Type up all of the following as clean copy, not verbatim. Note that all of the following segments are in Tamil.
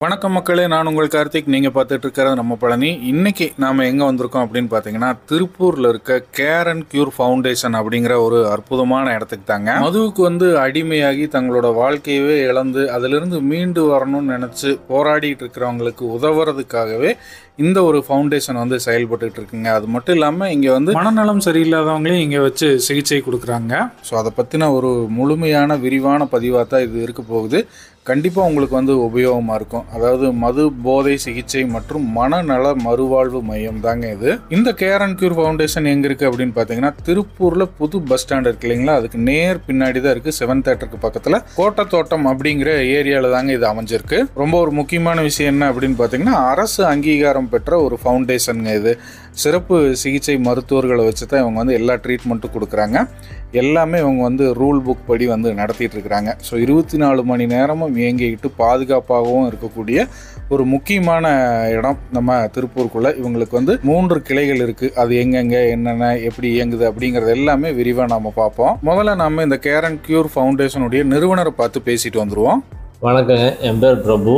வணக்கம் மக்களே, நான் உங்கள் கார்த்திக். நீங்கள் பார்த்துட்டு இருக்கிறது நம்ம பழனி. இன்றைக்கி நாம் எங்கே வந்திருக்கோம் அப்படின்னு பார்த்தீங்கன்னா, திருப்பூரில் இருக்க கேர் அண்ட் க்யூர் ஃபவுண்டேஷன் அப்படிங்கிற ஒரு அற்புதமான இடத்துக்கு தாங்க. மதுவுக்கு அடிமையாகி தங்களோட வாழ்க்கையவே இழந்து அதிலிருந்து மீண்டு வரணும்னு நினச்சி போராடிட்டு இருக்கிறவங்களுக்கு உதவுறதுக்காகவே இந்த ஒரு ஃபவுண்டேஷன் செயல்பட்டு இருக்குங்க. அது மட்டும் இல்லாமல் இங்கே மனநலம் சரியில்லாதவங்களையும் இங்கே வச்சு சிகிச்சை கொடுக்குறாங்க. ஸோ அதை பற்றின ஒரு முழுமையான விரிவான பதிவாக தான் இது இருக்க போகுது. கண்டிப்பாக உங்களுக்கு உபயோகமாக இருக்கும். அதாவது மது போதை சிகிச்சை மற்றும் மனநல மறுவாழ்வு மையம் தாங்க இது. இந்த கேர் அண்ட் க்யூர் ஃபவுண்டேஷன் எங்கே இருக்குது அப்படின்னு பார்த்தீங்கன்னா, திருப்பூரில் புது பஸ் ஸ்டாண்ட் இருக்கு இல்லைங்களா, அதுக்கு நேர் பின்னாடி தான் இருக்குது. 7th தியேட்டருக்கு பக்கத்தில் கோட்டத்தோட்டம் அப்படிங்கிற ஏரியாவில் தாங்க இது அமைஞ்சிருக்கு. ரொம்ப ஒரு முக்கியமான விஷயம் என்ன அப்படின்னு பார்த்தீங்கன்னா, அரசு அங்கீகாரம் பெற்ற ஒரு ஃபவுண்டேஷனுங்க இது. சிறப்பு சிகிச்சை மருத்துவர்களை வச்சு தான் இவங்க எல்லா ட்ரீட்மெண்ட்டும் கொடுக்குறாங்க. எல்லாமே இவங்க ரூல் புக் படி நடத்திட்டு இருக்கிறாங்க. ஸோ 24 மணி நேரமும் இயங்கிக்கிட்டு பாதுகாப்பாகவும் இருக்கக்கூடிய ஒரு முக்கியமான இடம் நம்ம திருப்பூருக்குள்ளே. இவங்களுக்கு 3 கிளைகள் இருக்குது. அது எங்கெங்கே என்னென்ன எப்படி இயங்குது அப்படிங்கிறது எல்லாமே விரிவாக நம்ம பார்ப்போம். முதல்ல நம்ம இந்த கேர் அண்ட் க்யூர் ஃபவுண்டேஷனுடைய நிறுவனரை பார்த்து பேசிட்டு வந்துடுவோம். வணக்கங்க, என் பேர் பிரபு.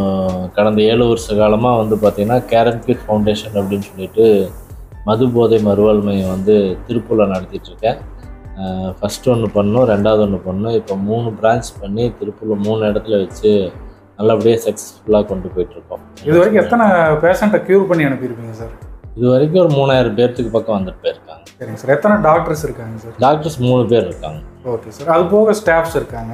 கடந்த 7 வருஷ காலமாக பார்த்திங்கன்னா கேர் அண்ட் க்யூர் ஃபவுண்டேஷன் அப்படின்னு சொல்லிட்டு மது போதை மறுவாழ்வு மையம் திருப்பூரில் நடத்திட்டுருக்கேன். ஃபஸ்ட்டு ஒன்று பண்ணோம், ரெண்டாவது ஒன்று பண்ணோம். இப்போ 3 பிரான்ச் பண்ணி திருப்பூரில் 3 இடத்துல வச்சு நல்லபடியாக சக்ஸஸ்ஃபுல்லாக கொண்டு போயிட்டுருக்கோம். இது வரைக்கும் எத்தனை பேஷண்ட்டை க்யூர் பண்ணி அனுப்பியிருப்பீங்க சார்? இது வரைக்கும் ஒரு 3000 பேர்த்துக்கு பக்கம் வந்துட்டு போயிருக்காங்க. சரிங்க சார். எத்தனை டாக்டர்ஸ் இருக்காங்க சார்? டாக்டர்ஸ் 3 பேர் இருக்காங்க. Okay sir. அது போக ஸ்டாஃப்ஸ் இருக்காங்க?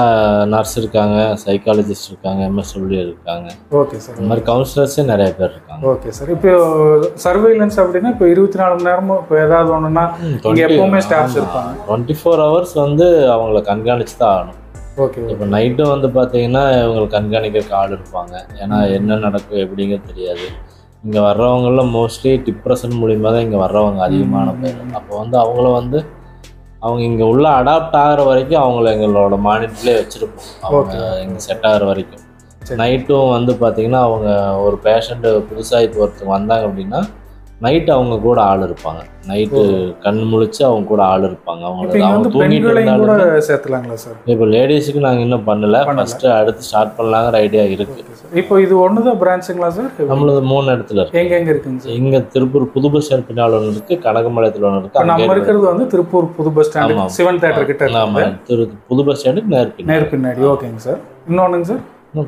நர்ஸ் இருக்காங்க, சைக்காலஜிஸ்ட் இருக்காங்க, MSW இருக்காங்க. Okay sir. இந்த மாதிரி கவுன்சிலர்ஸே நிறைய பேர் இருக்காங்க. Okay sir. இப்போ சர்வைலன்ஸ் அப்படின்னா இப்போ 24 மணி நேரமும் இப்போ ஏதாவது ஒன்றுனா இங்கே எப்பவுமே ஸ்டாஃப்ஸ் இருப்பாங்க? 24 hours அவங்கள கண்காணிச்சு தான் ஆகணும். ஓகே. இப்போ நைட்டும் பார்த்தீங்கன்னா இவங்களுக்கு கண்காணிக்கிறதுக்கு ஆள் இருப்பாங்க. ஏன்னா என்ன நடக்கும் எப்படிங்கிறது தெரியாது. இங்கே வர்றவங்கள மோஸ்ட்லி டிப்ரெஷன் மூலிமா தான் இங்கே வர்றவங்க அதிகமான பேர். அப்போ அவங்கள அவங்க இங்கே உள்ள அடாப்ட் ஆகிற வரைக்கும் அவங்கள எங்களோட மானிட்டர்லேயே வச்சுருப்போம். அவங்க இங்கே செட் ஆகிற வரைக்கும். நைட்டும் பார்த்தீங்கன்னா அவங்க ஒரு பேஷண்ட்டு புதுசாக இப்போ ஒருத்தர் வந்தாங்க அப்படின்னா நைட்டு அவங்க கூட ஆள் இருப்பாங்க. நைட்டு கண் முழிச்சு அவங்க கூட ஆள் இருப்பாங்க. அவங்க தூங்கிட்டு இருந்தாலும் சேர்த்துலாங்களா சார்? இப்போ லேடிஸுக்கு நாங்கள் இன்னும் பண்ணலை. ஃபஸ்ட்டு அடுத்து ஸ்டார்ட் பண்ணலாங்கிற ஐடியா இருக்குது. இப்போ இது ஒன்று தான் பிரான்ச்சுங்களா சார்? நம்மளது 3 இடத்துல இருக்குது. எங்கே இருக்குங்க சார்? இங்கே திருப்பூர் புது பஸ் ஸ்டாண்ட் பின்னால் ஒன்று இருக்குது, கனகம்பாளையத்தில் ஒன்று இருக்குது. நம்ம இருக்கிறது திருப்பூர் புது பஸ் ஸ்டாண்ட் 7th தியேட்டர் கிட்ட. ஆமாம், புது பஸ் ஸ்டாண்டுக்கு நேர் பின்னாடி. ஓகேங்க சார். இன்னொன்றுங்க சார்?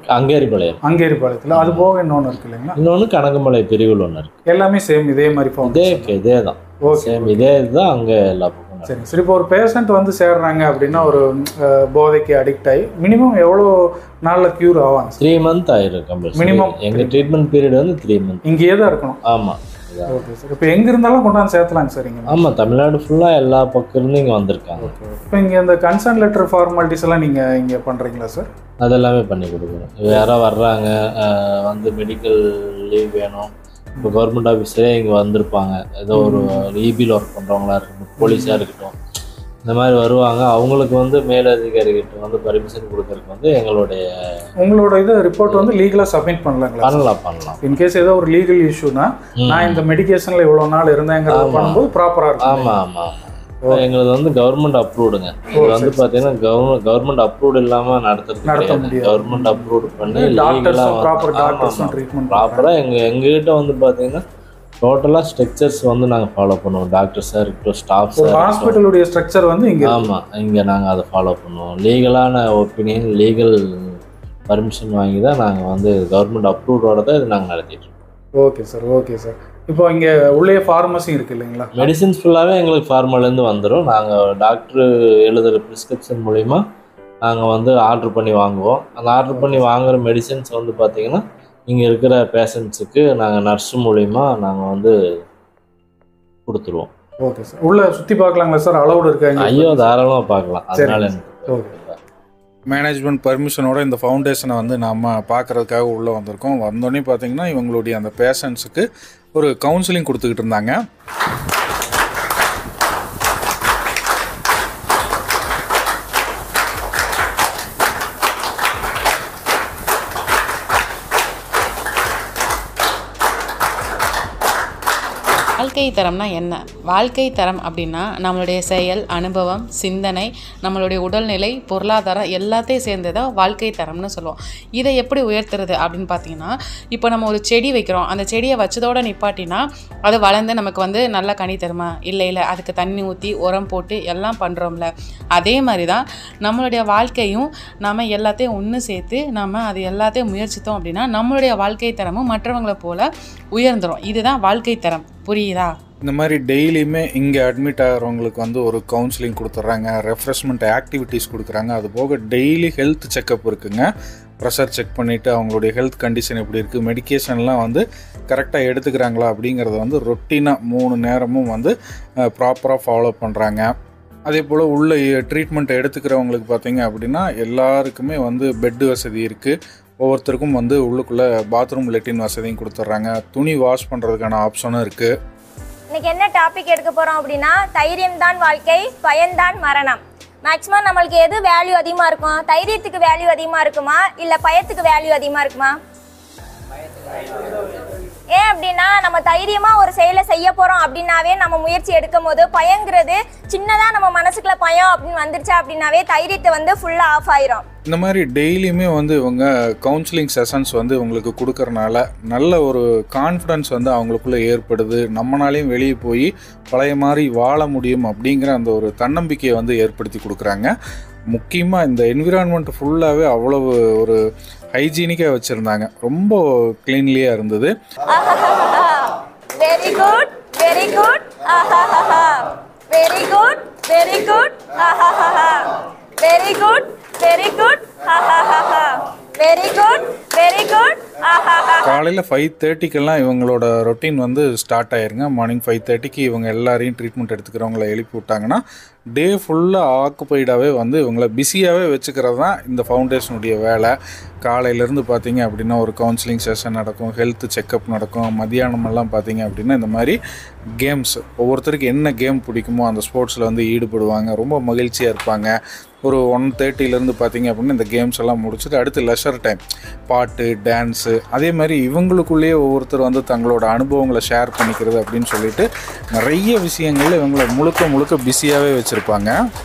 அங்கேரிபாளையத்தில். அது போக இன்னொன்று இருக்கு இல்லைங்களா? இன்னொன்று கனகமலை பிரிவில் ஒன்று இருக்குது. எல்லாமே சேம் இதே மாதிரி இதே தான். சேம் இதே இதுதான் அங்கே எல்லா பக்கம். சரி சரி. இப்போ ஒரு பேஷண்ட் சேர்றாங்க அப்படின்னா ஒரு போதைக்கு அடிக்ட் ஆகி மினிமம் எவ்வளோ நாளில் க்யூர் ஆவாங்க? 3 months ஆயிரும் மினிமம். எங்கள் ட்ரீட்மெண்ட் பீரியட் 3 months. இங்கேயே தான் இருக்கணும்? ஆமாம். Okay sir. இப்போ எங்கே இருந்தாலும் கொண்டாந்து சேர்த்தலாங்க சார் இங்கே? ஆமாம், தமிழ்நாடு ஃபுல்லாக எல்லா பக்கம் இருந்து இங்கே வந்திருக்காங்க. ஓகே. இப்போ இங்கே இந்த கன்சர்ன் லெட்டர் ஃபார்மாலிட்டிஸ் எல்லாம் நீங்கள் இங்கே பண்ணுறீங்களா சார்? அதெல்லாமே பண்ணி கொடுக்குறோம். யாராவது வர்றாங்க மெடிக்கல் லீவ் வேணும், இப்போ கவர்மெண்ட் ஆஃபீஸரே இங்கே வந்திருப்பாங்க, ஏதோ ஒரு இபியில் ஒர்க் பண்ணுறவங்களா இருக்கட்டும், போலீஸாக இருக்கட்டும், இந்த மாதிரி வருவாங்க. அவங்களுக்கு மேலதிகாரிகிட்ட பர்மிஷன் கொடுக்கறதுக்கு உங்களோட இது ரிப்போர்ட் லீகலாக சப்மிட் பண்ணலாங்களா? பண்ணலாம். இன்கேஸ் ஏதோ ஒரு லீகல் இஷ்யூனா நான் இந்த மெடிக்கேஷனில் இவ்வளோ நாள் இருந்தேங்கிறத பண்ணும்போது ப்ராப்பராக இருக்கும். ஆமாம். எங்களது கவர்மெண்ட் அப்ரூவ்டுங்க. இது பார்த்தீங்கன்னா கவர்மெண்ட் அப்ரூவ்டு இல்லாமல் நடத்த முடியாது. கவர்மெண்ட் அப்ரூவ்டு பண்ணி ப்ராப்பராக எங்ககிட்ட பார்த்தீங்கன்னா டோட்டலாக ஸ்ட்ரக்சர்ஸ் நாங்கள் ஃபாலோ பண்ணுவோம். டாக்டர்ஸாக இருக்கட்டும், ஸ்டாஃப்ஸ், ஹாஸ்பிட்டலுடைய ஸ்ட்ரக்சர் இங்கே. ஆமாம், இங்கே நாங்கள் அதை ஃபாலோ பண்ணுவோம். லீகலான ஒப்பீனியன், லீகல் பர்மிஷன் வாங்கி தான் நாங்கள் கவர்மெண்ட் அப்ரூவ்டோட தான் இது நாங்கள் நடத்திட்டுருக்கோம். Okay sir. Okay sir. இப்போ இங்கே உள்ளே ஃபார்மசி இருக்குது இல்லைங்களா? மெடிசின்ஸ் ஃபுல்லாகவே எங்களுக்கு ஃபார்மாலேருந்து வந்துடும். நாங்கள் டாக்டர் எழுதுகிற ப்ரிஸ்கிரிப்ஷன் மூலிமா நாங்கள் ஆர்டர் பண்ணி வாங்குவோம். அந்த ஆர்டர் பண்ணி வாங்குகிற மெடிசின்ஸ் பார்த்திங்கன்னா இங்கே இருக்கிற பேஷண்ட்ஸுக்கு நாங்கள் நர்ஸு மூலிமா நாங்கள் கொடுத்துருவோம். Okay sir. உள்ளே சுற்றி பார்க்கலாங்களா சார்? அலௌடு இருக்காங்க? ஐயோ, தாராளமாக பார்க்கலாம். அதனால ஓகே. மேனேஜ்மெண்ட் பர்மிஷனோட இந்த ஃபவுண்டேஷனை நாம் பார்க்குறதுக்காக உள்ளே வந்திருக்கோம். வந்தோடனே பார்த்தீங்கன்னா இவங்களுடைய அந்த பேஷண்ட்ஸுக்கு ஒரு கவுன்சிலிங் கொடுத்துக்கிட்டு இருந்தாங்க. வாழ்க்கை தரம்னா என்ன? வாழ்க்கை தரம் அப்படின்னா நம்மளுடைய செயல், அனுபவம், சிந்தனை, நம்மளுடைய உடல்நிலை, பொருளாதாரம் எல்லாத்தையும் சேர்ந்ததான் வாழ்க்கை தரம்னு சொல்லுவோம். இதை எப்படி உயர்த்துறது அப்படின்னு பார்த்தீங்கன்னா, இப்போ நம்ம ஒரு செடி வைக்கிறோம், அந்த செடியை வச்சதோடு நிப்பாட்டினா அது வளர்ந்து நமக்கு வந்து நல்லா கனி தருமா? இல்லை, அதுக்கு தண்ணி ஊற்றி உரம் போட்டு எல்லாம் பண்ணுறோம்ல. அதே மாதிரி தான் நம்மளுடைய வாழ்க்கையும் நம்ம எல்லாத்தையும் ஒன்று சேர்த்து நம்ம அது எல்லாத்தையும் முயற்சித்தோம் அப்படின்னா நம்மளுடைய வாழ்க்கை தரமும் மற்றவங்களை போல் உயர்ந்துடும். இதுதான் வாழ்க்கை தரம். புரியுதா? இந்த மாதிரி டெய்லியுமே இங்கே அட்மிட் ஆகிறவங்களுக்கு வந்து ஒரு கவுன்சிலிங் கொடுத்துட்றாங்க, ரெஃப்ரெஷ்மெண்ட் ஆக்டிவிட்டீஸ் கொடுக்குறாங்க. அது போக டெய்லி ஹெல்த் செக்கப் இருக்குங்க. ப்ரெஷர் செக் பண்ணிவிட்டு அவங்களுடைய ஹெல்த் கண்டிஷன் எப்படி இருக்குது, மெடிக்கேஷன்லாம் வந்து கரெக்டாக எடுத்துக்கிறாங்களா அப்படிங்கிறத வந்து ரொட்டீனாக 3 நேரமும் வந்து ப்ராப்பராக ஃபாலோ பண்ணுறாங்க. அதே போல் உள்ள ட்ரீட்மெண்ட் எடுத்துக்கிறவங்களுக்கு பார்த்தீங்க அப்படின்னா எல்லாருக்குமே வந்து பெட்டு வசதி இருக்குது. ஒவ்வொருத்தருக்கும் வந்து உள்ளுக்குள்ளே பாத்ரூம் லெட்டின் வசதியும் கொடுத்துட்றாங்க. துணி வாஷ் பண்ணுறதுக்கான ஆப்ஷனும் இருக்குது. இன்னைக்கு என்ன டாபிக் எடுக்க போகிறோம் அப்படின்னா, தைரியம் தான் வாழ்க்கை, பயன்தான் மரணம். மேக்ஸிமம் நம்மளுக்கு எது வேல்யூ அதிகமாக இருக்கும்? தைரியத்துக்கு வேல்யூ அதிகமாக இருக்குமா இல்லை பயத்துக்கு வேல்யூ அதிகமாக இருக்குமா? ஏன் அப்படின்னா, நம்ம தைரியமாக ஒரு செயலை செய்ய போகிறோம் அப்படின்னாவே நம்ம முயற்சி எடுக்கும் போது பயங்கிறது சின்னதாக நம்ம மனசுக்குள்ள பயம் அப்படின்னு வந்துருச்சா அப்படின்னாவே தைரியத்தை வந்து ஃபுல்லாக ஆஃப் ஆயிரும். இந்த மாதிரி டெய்லியுமே வந்து இவங்க கவுன்சிலிங் செஷன்ஸ் வந்து உங்களுக்கு கொடுக்கறனால நல்ல ஒரு கான்ஃபிடன்ஸ் வந்து அவங்களுக்குள்ளே ஏற்படுது. நம்மளாலையும் வெளியே போய் பழைய மாதிரி வாழ முடியும் அப்படிங்கிற அந்த ஒரு தன்னம்பிக்கையை வந்து ஏற்படுத்தி கொடுக்குறாங்க. முக்கியமாக இந்த என்விரான்மெண்ட் ஃபுல்லாகவே அவ்வளவு ஒரு ஹைஜீனிக்காக வச்சுருந்தாங்க. ரொம்ப க்ளீன்லியாக இருந்தது. Very good, very good, very good, very good, very good, very good, very good, very good. காலையில் 5:30க்கெல்லாம் இவங்களோட ரொட்டீன் வந்து ஸ்டார்ட் ஆயிருங்க. மார்னிங் 5:30க்கு இவங்க எல்லாரையும் ட்ரீட்மெண்ட் எடுத்துக்கிறவங்கள எழுப்பி விட்டாங்கன்னா டே ஃபுல்லாக ஆக்குப்பைடாகவே வந்து இவங்கள பிஸியாகவே வச்சுக்கிறது தான் இந்த ஃபவுண்டேஷனுடைய வேலை. காலையிலேருந்து பார்த்தீங்க அப்படின்னா ஒரு கவுன்சிலிங் செஷன் நடக்கும், ஹெல்த் செக்கப் நடக்கும். மதியானமெல்லாம் பார்த்தீங்க அப்படின்னா இந்த மாதிரி கேம்ஸ், ஒவ்வொருத்தருக்கு என்ன கேம் பிடிக்குமோ அந்த ஸ்போர்ட்ஸில் வந்து ஈடுபடுவாங்க. ரொம்ப மகிழ்ச்சியாக இருப்பாங்க. ஒரு 1:30லேருந்து பார்த்தீங்க அப்படின்னா இந்த கேம்ஸ் எல்லாம் முடிச்சுட்டு அடுத்து லெஷர் டைம், பாட்டு, டான்ஸு. அதே மாதிரி இவங்களுக்குள்ளேயே ஒவ்வொருத்தர் வந்து தங்களோட அனுபவங்களை ஷேர் பண்ணிக்கிறது அப்படின்னு சொல்லிட்டு நிறைய விஷயங்கள் இவங்களை முழுக்க பிஸியாகவே வச்சுருப்பாங்க.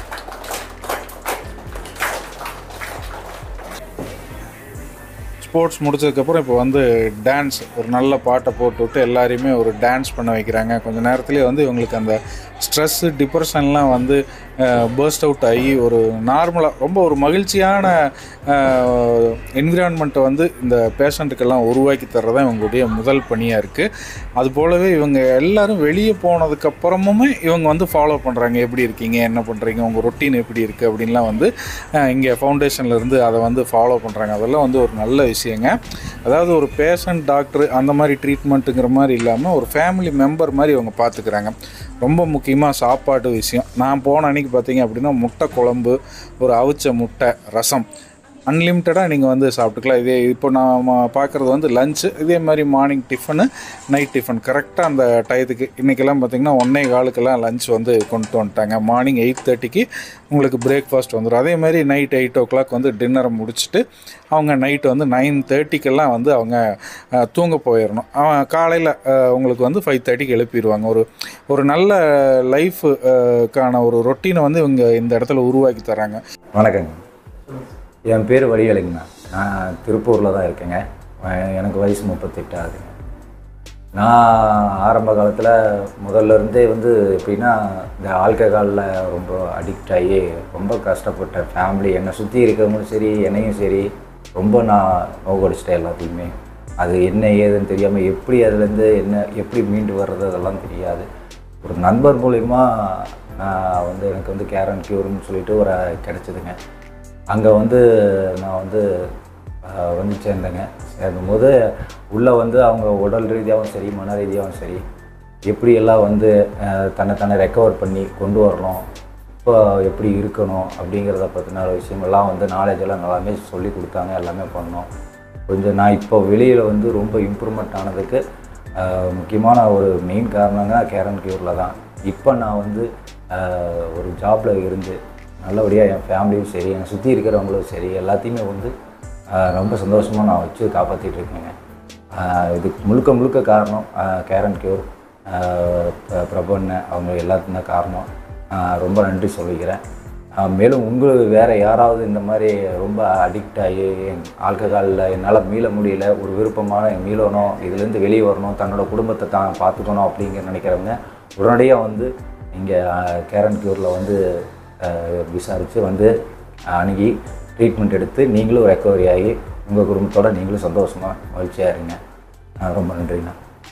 ஸ்போர்ட்ஸ் முடிச்சதுக்கப்புறம் இப்போ வந்து டான்ஸ், ஒரு நல்ல பாட்டை போட்டுவிட்டு எல்லாரையுமே ஒரு டான்ஸ் பண்ண வைக்கிறாங்க. கொஞ்சம் நேரத்துலேயே வந்து இவங்களுக்கு அந்த ஸ்ட்ரெஸ்ஸு, டிப்ரெஷன்லாம் வந்து பர்ஸ்ட் அவுட் ஆகி ஒரு நார்மலாக ரொம்ப ஒரு மகிழ்ச்சியான என்விரான்மெண்ட்டை வந்து இந்த பேஷண்ட்டுக்கெல்லாம் உருவாக்கி தர்றது தான் இவங்களுடைய முதல் பணியாக இருக்குது. அது போலவே இவங்க எல்லோரும் வெளியே போனதுக்கப்புறமுமே இவங்க வந்து ஃபாலோ பண்ணுறாங்க. எப்படி இருக்கீங்க, என்ன பண்ணுறீங்க, உங்கள் ரொட்டீன் எப்படி இருக்குது அப்படின்லாம் வந்து இங்கே ஃபவுண்டேஷன்லேருந்து அதை வந்து ஃபாலோ பண்ணுறாங்க. அதெல்லாம் வந்து ஒரு நல்ல விஷயங்க. அதாவது ஒரு பேஷண்ட், டாக்டர் அந்த மாதிரி ட்ரீட்மெண்ட்டுங்கிற மாதிரி இல்லாமல் ஒரு ஃபேமிலி மெம்பர் மாதிரி இவங்க பார்த்துக்கிறாங்க. ரொம்ப முக்கியமாக சாப்பாடு விஷயம். நான் போன அன்றைக்கி பார்த்தீங்க அப்படின்னா முட்டை குழம்பு, ஒரு அவிச்ச முட்டை, ரசம், அன்லிமிட்டடாக நீங்கள் வந்து சாப்பிட்டுக்கலாம். இதே இப்போ நாம் பார்க்குறது வந்து லஞ்சு. இதே மாதிரி மார்னிங் டிஃபனு, நைட் டிஃபன் கரெக்டாக அந்த டயத்துக்கு. இன்றைக்கெல்லாம் பார்த்திங்கன்னா 1:15 லஞ்ச் வந்து கொண்டு வந்துட்டாங்க. மார்னிங் 8:30க்கு உங்களுக்கு பிரேக்ஃபாஸ்ட் வந்துடும். அதே மாதிரி நைட் 8 o'clock வந்து டின்னரை முடிச்சுட்டு அவங்க நைட்டு வந்து 9:30க்கெல்லாம் வந்து அவங்க தூங்க போயிடணும். காலையில் உங்களுக்கு வந்து 5:30க்கு எழுப்பிடுவாங்க. ஒரு நல்ல லைஃபுக்கான ஒரு ரொட்டீனை வந்து இவங்க இந்த இடத்துல உருவாக்கி தராங்க. வணக்கங்க, என் பேர் வடிவேலுங்கண்ணா. நான் திருப்பூரில் தான் இருக்கேங்க. எனக்கு வயசு 38 ஆகுதுங்க. நான் ஆரம்ப காலத்தில் முதல்ல வந்து எப்படின்னா இந்த ஆல்கஹாலில் ரொம்ப அடிக்ட் ஆகி ரொம்ப கஷ்டப்பட்டேன். ஃபேமிலி, என்னை சுற்றி இருக்கிறவங்களும் சரி, என்னையும் சரி, ரொம்ப நான் நோக்கடிச்சிட்டேன் எல்லாத்தையுமே. அது என்ன ஏதுன்னு தெரியாமல் எப்படி அதுலேருந்து எப்படி மீண்டு வர்றது அதெல்லாம் தெரியாது. ஒரு நண்பர் மூலிமா நான் வந்து எனக்கு வந்து கேர் அண்ட் க்யூர்னு சொல்லிட்டு ஒரு கிடச்சிதுங்க. அங்கே வந்து நான் வந்து சேர்ந்தேங்க. சேர்ந்தும்போது உள்ளே வந்து அவங்க உடல் ரீதியாகவும் சரி, மன ரீதியாகவும் சரி, எப்படியெல்லாம் வந்து தன்னை ரெக்கவர் பண்ணி கொண்டு வரணும், இப்போ எப்படி இருக்கணும் அப்படிங்கிறத பற்றின விஷயமெல்லாம் வந்து நாலேஜெல்லாம் எல்லாமே சொல்லி கொடுத்தாங்க. எல்லாமே பண்ணோம். கொஞ்சம் நான் இப்போ வெளியில் வந்து ரொம்ப இம்ப்ரூவ்மெண்ட் ஆனதுக்கு முக்கியமான ஒரு மெயின் காரணங்க கேர் அண்ட் க்யூரில் தான். இப்போ நான் வந்து ஒரு ஜாபில் இருந்து நல்லபடியாக என் ஃபேமிலியும் சரி, என்னை சுற்றி இருக்கிறவங்களும் சரி, எல்லாத்தையுமே வந்து ரொம்ப சந்தோஷமாக நான் வச்சு காப்பாற்றிட்டு இருக்கேங்க. இதுக்கு முழுக்க காரணம் கேர் அண்ட் க்யூர். பிரபன்னு அவங்க எல்லாத்துக்கும் தான் காரணம். ரொம்ப நன்றி சொல்லிக்கிறேன். மேலும் உங்களுக்கு வேறு யாராவது இந்த மாதிரி ரொம்ப அடிக்ட் ஆகி ஆல்கஹாலில் என்னால் மீள முடியல, ஒரு விருப்பமான மீளணும், இதுலேருந்து வெளியே வரணும், தன்னோட குடும்பத்தை தான் பார்த்துக்கணும் அப்படிங்கிற நினைக்கிறவங்க உடனடியாக வந்து இங்கே கேரன் க்யூரில் வந்து விசாரித்து வந்து அணுகி ட்ரீட்மெண்ட் எடுத்து நீங்களும் ரெக்கவரி ஆகி உங்கள் குடும்பத்தோடு நீங்களும் சந்தோஷமாக மகிழ்ச்சியாக இருங்க. ரொம்ப நன்றிண்ணா.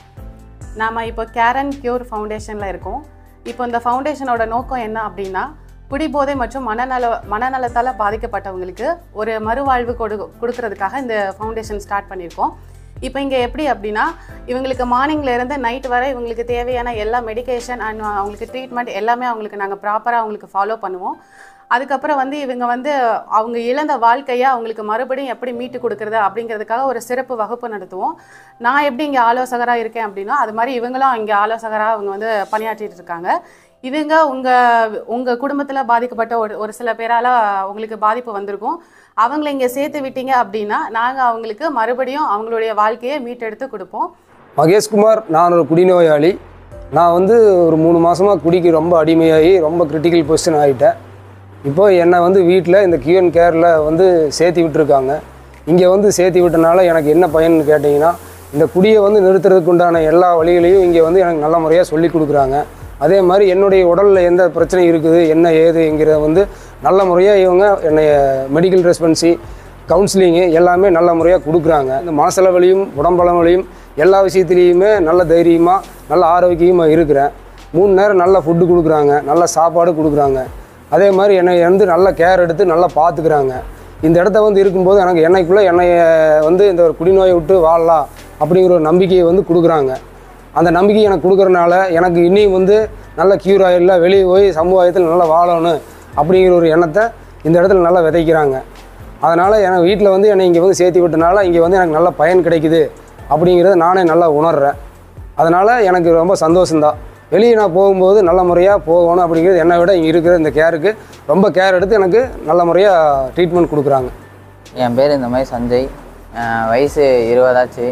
நாம் இப்போ கேரன் க்யூர் ஃபவுண்டேஷனில் இருக்கோம். இப்போ இந்த ஃபவுண்டேஷனோட நோக்கம் என்ன அப்படின்னா, குடிபோதை மற்றும் மனநலத்தால் பாதிக்கப்பட்டவங்களுக்கு ஒரு மறுவாழ்வு கொடுக்கறதுக்காக இந்த ஃபவுண்டேஷன் ஸ்டார்ட் பண்ணியிருக்கோம். இப்போ இங்கே எப்படி அப்படின்னா, இவங்களுக்கு மார்னிங்லேருந்து நைட் வரை இவங்களுக்கு தேவையான எல்லா மெடிகேஷன் அண்ட் அவங்களுக்கு ட்ரீட்மெண்ட் எல்லாமே அவங்களுக்கு நாங்கள் ப்ராப்பராக அவங்களுக்கு ஃபாலோ பண்ணுவோம். அதுக்கப்புறம் வந்து இவங்க வந்து அவங்க இழந்த வாழ்க்கையை அவங்களுக்கு மறுபடியும் எப்படி மீட்டு கொடுக்குறது அப்படிங்கிறதுக்காக ஒரு சிறப்பு வகுப்பு நடத்துவோம். நான் எப்படி இங்கே ஆலோசகராக இருக்கேன் அப்படின்னா, அது மாதிரி இவங்களும் இங்கே ஆலோசகராக அவங்க வந்து பணியாற்றிட்டு இருக்காங்க. இதுங்க உங்கள் குடும்பத்தில் பாதிக்கப்பட்ட ஒரு சில பேரால் உங்களுக்கு பாதிப்பு வந்திருக்கும். அவங்கள இங்கே சேர்த்து விட்டீங்க அப்படின்னா நாங்கள் அவங்களுக்கு மறுபடியும் அவங்களுடைய வாழ்க்கையை மீட்டெடுத்து கொடுப்போம். மகேஷ்குமார், நான் ஒரு குடிநோயாளி. நான் வந்து ஒரு 3 மாதமாக குடிக்கு ரொம்ப அடிமையாகி ரொம்ப கிரிட்டிக்கல் பொசிஷன் ஆகிட்டேன். இப்போ என்னை வந்து வீட்டில் இந்த கியூஎன் கேரில் வந்து சேர்த்து விட்டுருக்காங்க. இங்கே வந்து சேர்த்து விட்டனால எனக்கு என்ன பயன்னு கேட்டிங்கன்னா, இந்த குடியை வந்து நிறுத்துறதுக்கு உண்டான எல்லா வழிகளையும் இங்கே வந்து எனக்கு நல்ல முறையாக சொல்லி கொடுக்குறாங்க. அதே மாதிரி என்னுடைய உடலில் எந்த பிரச்சனை இருக்குது என்ன ஏதுங்கிறத வந்து நல்ல முறையாக இவங்க என்னை மெடிக்கல் ரெஸ்பான்சி கவுன்சிலிங்கு எல்லாமே நல்ல முறையாக கொடுக்குறாங்க. இந்த மனசளவிலையும் உடம்பளவிலையும் எல்லா விஷயத்துலேயுமே நல்ல தைரியமாக நல்ல ஆரோக்கியமாக இருக்கிறேன். 3 நேரம் நல்ல ஃபுட்டு கொடுக்குறாங்க, நல்ல சாப்பாடு கொடுக்குறாங்க. அதே மாதிரி என்னை வந்து நல்ல கேர் எடுத்து நல்லா பார்த்துக்கிறாங்க. இந்த இடத்த வந்து இருக்கும்போது எனக்கு என்னைக்குள்ளே என்னை வந்து இந்த ஒரு குடிநோயை விட்டு வாழலாம் அப்படிங்கிற ஒரு நம்பிக்கையை வந்து கொடுக்குறாங்க. அந்த நம்பிக்கையை எனக்கு கொடுக்குறனால எனக்கு இன்னும் வந்து நல்ல க்யூர் ஆகிடல, வெளியே போய் சமுதாயத்தில் நல்லா வாழணும் அப்படிங்கிற ஒரு எண்ணத்தை இந்த இடத்துல நல்லா விதைக்கிறாங்க. அதனால் எனக்கு வீட்டில் வந்து என்னை இங்கே வந்து சேர்த்து விட்டனால இங்கே வந்து எனக்கு நல்ல பயன் கிடைக்குது அப்படிங்கிறத நானே நல்லா உணர்கிறேன். அதனால் எனக்கு ரொம்ப சந்தோஷம்தான். வெளியே நான் போகும்போது நல்ல முறையாக போகணும் அப்படிங்கிறது என்னை விட இங்கே இருக்கிற இந்த கேருக்கு ரொம்ப கேர் எடுத்து எனக்கு நல்ல முறையாக ட்ரீட்மெண்ட் கொடுக்குறாங்க. என் பேர் இந்த மாதிரி சஞ்சய், வயசு 20 ஆச்சு.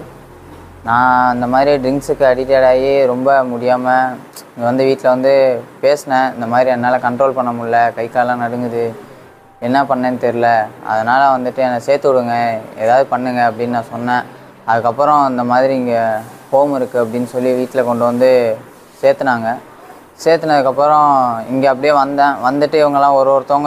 நான் இந்த மாதிரி ட்ரிங்க்ஸுக்கு அடிக்டட் ஆகி ரொம்ப முடியாமல் இங்கே வந்து வீட்டில் வந்து பேசினேன். இந்த மாதிரி என்னால் கண்ட்ரோல் பண்ண முடியல, கை காலெலாம் நடுங்குது, என்ன பண்ணேன்னு தெரில, அதனால் வந்துட்டு என்னை சேர்த்து விடுங்க, ஏதாவது பண்ணுங்க அப்படின்னு நான் சொன்னேன். அதுக்கப்புறம் இந்த மாதிரி இங்கே ஹோம் இருக்குது அப்படின்னு சொல்லி வீட்டில் கொண்டு வந்து சேர்த்துனாங்க. சேர்த்துனதுக்கப்புறம் இங்கே அப்படியே வந்துட்டு இவங்கெல்லாம் ஒருத்தவங்க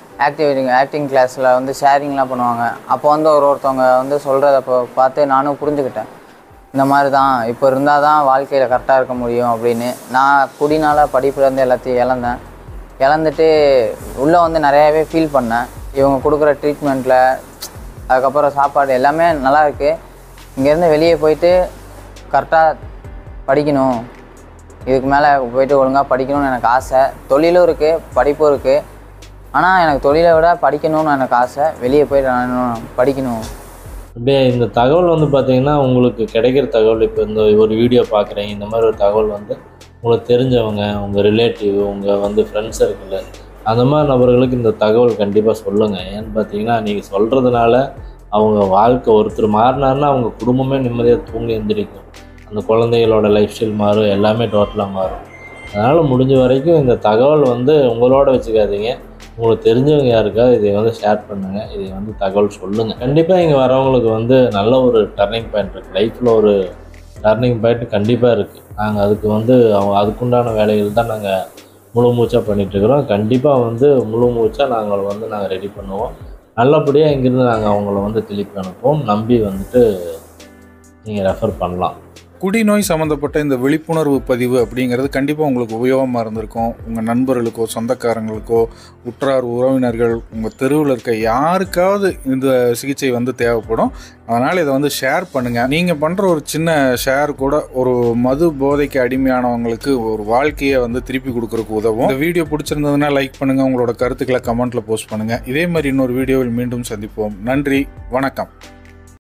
ஆக்டிங் கிளாஸில் வந்து ஷேரிங்லாம் பண்ணுவாங்க. அப்போ வந்து ஒருத்தவங்க வந்து சொல்கிறத பார்த்து நானும் புரிஞ்சுக்கிட்டேன். இந்த மாதிரி தான் இப்போ இருந்தால் தான் வாழ்க்கையில் கரெக்டாக இருக்க முடியும் அப்படின்னு. நான் குடினால படிப்புலேருந்து எல்லாத்தையும் இழந்துட்டு உள்ளே வந்து நிறையாவே ஃபீல் பண்ணேன். இவங்க கொடுக்குற ட்ரீட்மெண்ட்டில் அதுக்கப்புறம் சாப்பாடு எல்லாமே நல்லா இருக்குது. இங்கேருந்து வெளியே போயிட்டு கரெக்டாக படிக்கணும், இதுக்கு மேலே போயிட்டு ஒழுங்காக படிக்கணும்னு எனக்கு ஆசை. தொழிலும் இருக்குது, படிப்பும் இருக்குது. ஆனால் எனக்கு தொழிலை விட படிக்கணும்னு எனக்கு ஆசை. வெளியே போயிட்டு நான் படிக்கணும். அப்படியே இந்த தகவல் வந்து பார்த்திங்கன்னா உங்களுக்கு கிடைக்கிற தகவல், இப்போ இந்த ஒரு வீடியோ பார்க்குறீங்க, இந்த மாதிரி ஒரு தகவல் வந்து உங்களுக்கு தெரிஞ்சவங்க, உங்கள் ரிலேட்டிவ், உங்கள் வந்து ஃப்ரெண்ட்ஸ் இருக்குல்ல, அந்த மாதிரி நபர்களுக்கு இந்த தகவல் கண்டிப்பாக சொல்லுங்கள். ஏன்னு பார்த்தீங்கன்னா நீங்கள் சொல்கிறதுனால அவங்க வாழ்க்கை ஒருத்தர் மாறினார்னா அவங்க குடும்பமே நிம்மதியாக தூங்கி எழுந்திரிக்கும். அந்த குழந்தைகளோட லைஃப் ஸ்டைல் மாறும், எல்லாமே டோட்டலாக மாறும். அதனால் முடிஞ்ச வரைக்கும் இந்த தகவல் வந்து உங்களோட வச்சுக்காதீங்க. உங்களுக்கு தெரிஞ்சவங்க யாருக்காவது இதை வந்து ஷேர் பண்ணுங்கள், இதை வந்து தகவல் சொல்லுங்கள். கண்டிப்பாக இங்கே வரவங்களுக்கு வந்து நல்ல ஒரு டர்னிங் பாயிண்ட் இருக்குது, லைஃப்பில் ஒரு டர்னிங் பாயிண்ட் கண்டிப்பாக இருக்குது. நாங்கள் அதுக்கு வந்து அதுக்குண்டான வேலைகள் தான் நாங்கள் முழு மூச்சாக பண்ணிகிட்ருக்குறோம். கண்டிப்பாக வந்து முழு மூச்சாக நாங்கள் ரெடி பண்ணுவோம். நல்லபடியாக இங்கேருந்து நாங்கள் அவங்கள வந்து திருப்பி அனுப்புவோம். நம்பி வந்துட்டு நீங்கள் ரெஃபர் பண்ணலாம். குடிநோய் சம்மந்தப்பட்ட இந்த விழிப்புணர்வு பதிவு அப்படிங்கிறது கண்டிப்பாக உங்களுக்கு உபயோகமாக இருந்திருக்கும். உங்கள் நண்பர்களுக்கோ, சொந்தக்காரங்களுக்கோ, உற்றார் உறவினர்கள், உங்கள் தெருவில் இருக்க யாருக்காவது இந்த சிகிச்சை வந்து தேவைப்படும். அதனால் இதை வந்து ஷேர் பண்ணுங்கள். நீங்கள் பண்ணுற ஒரு சின்ன ஷேர் கூட ஒரு மது போதைக்கு அடிமையானவங்களுக்கு ஒரு வாழ்க்கையை வந்து திருப்பி கொடுக்குறதுக்கு உதவும். இந்த வீடியோ பிடிச்சிருந்ததுன்னா லைக் பண்ணுங்கள், உங்களோட கருத்துக்களை கமெண்ட்டில் போஸ்ட் பண்ணுங்கள். இதே மாதிரி இன்னொரு வீடியோவில் மீண்டும் சந்திப்போம். நன்றி, வணக்கம்.